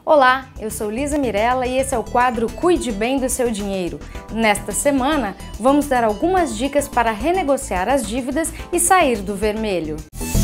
Olá, eu sou Lisa Mirella e esse é o quadro Cuide Bem do Seu Dinheiro. Nesta semana, vamos dar algumas dicas para renegociar as dívidas e sair do vermelho.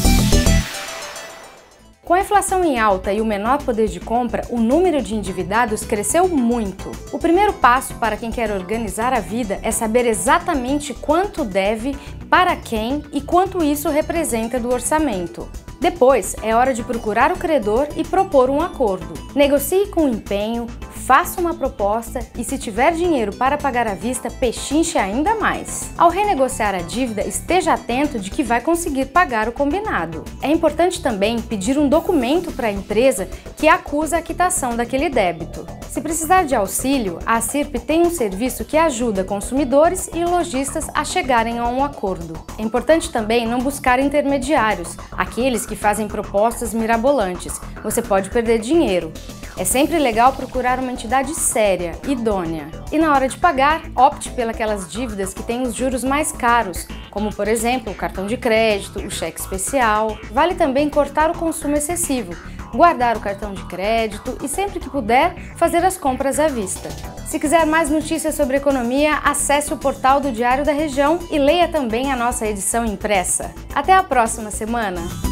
Com a inflação em alta e o menor poder de compra, o número de endividados cresceu muito. O primeiro passo para quem quer organizar a vida é saber exatamente quanto deve, para quem e quanto isso representa do orçamento. Depois, é hora de procurar o credor e propor um acordo. Negocie com empenho, faça uma proposta e, se tiver dinheiro para pagar à vista, pechinche ainda mais. Ao renegociar a dívida, esteja atento de que vai conseguir pagar o combinado. É importante também pedir um documento para a empresa que acusa a quitação daquele débito. Se precisar de auxílio, a ACIRP tem um serviço que ajuda consumidores e lojistas a chegarem a um acordo. É importante também não buscar intermediários, aqueles que fazem propostas mirabolantes. Você pode perder dinheiro. É sempre legal procurar uma entidade séria, idônea. E na hora de pagar, opte pelas dívidas que têm os juros mais caros, como por exemplo o cartão de crédito, o cheque especial. Vale também cortar o consumo excessivo, guardar o cartão de crédito e, sempre que puder, fazer as compras à vista. Se quiser mais notícias sobre economia, acesse o portal do Diário da Região e leia também a nossa edição impressa. Até a próxima semana!